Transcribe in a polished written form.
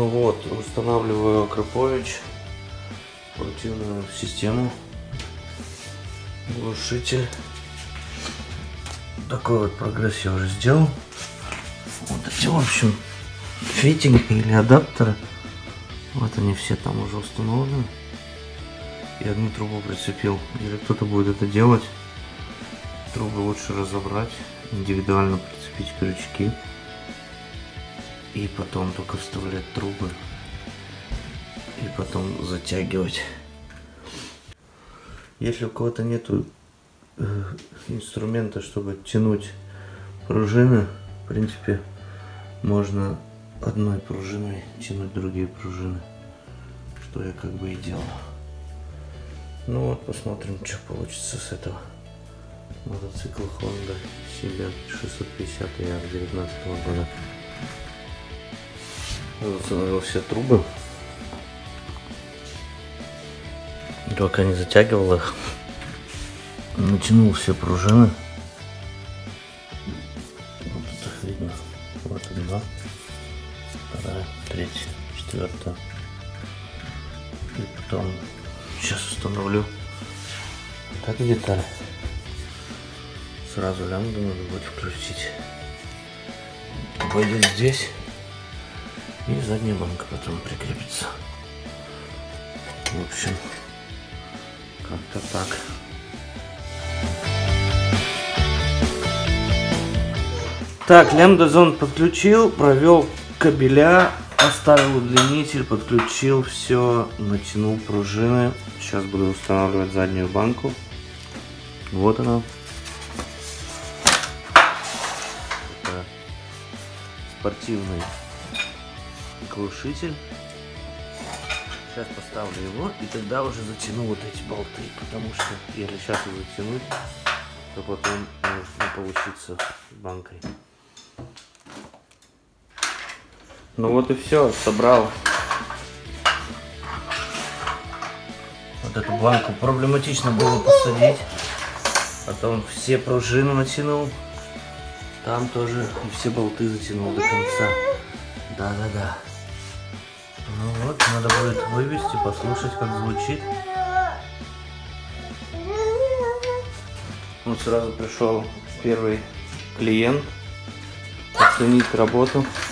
Вот, устанавливаю Акропович, спортивную систему, глушитель. Такой вот прогресс я уже сделал. Вот эти, в общем, фитинги или адаптеры. Вот они все там уже установлены. Я одну трубу прицепил. Если кто-то будет это делать, трубы лучше разобрать, индивидуально прицепить крючки и потом только вставлять трубы и потом затягивать. Если у кого-то нету инструмента, чтобы тянуть пружины, в принципе, можно одной пружиной тянуть другие пружины, что я как бы и делал. Ну вот, посмотрим, что получится с этого. Мотоцикл Honda CB 650 от 19 года. Установил все трубы. Только не затягивал их. Натянул все пружины. Вот это видно. Вот одна, вторая, третья, четвертая. И потом сейчас установлю так деталь. Сразу лямбду надо будет включить. Пойдет здесь. И задняя банка потом прикрепится. В общем, как-то так. Так, лямбда-зонд подключил, провел кабеля, оставил удлинитель, подключил все, натянул пружины. Сейчас буду устанавливать заднюю банку. Вот она. Это спортивный глушитель. Сейчас поставлю его и тогда уже затяну вот эти болты, потому что если сейчас его затянуть, то потом может не получиться с банкой. Ну вот и все, собрал. Вот эту банку проблематично было посадить. Потом все пружины натянул. Там тоже и все болты затянул до конца. Да-да-да. Ну вот, надо будет вывести, послушать, как звучит. Вот сразу пришел первый клиент оценить работу.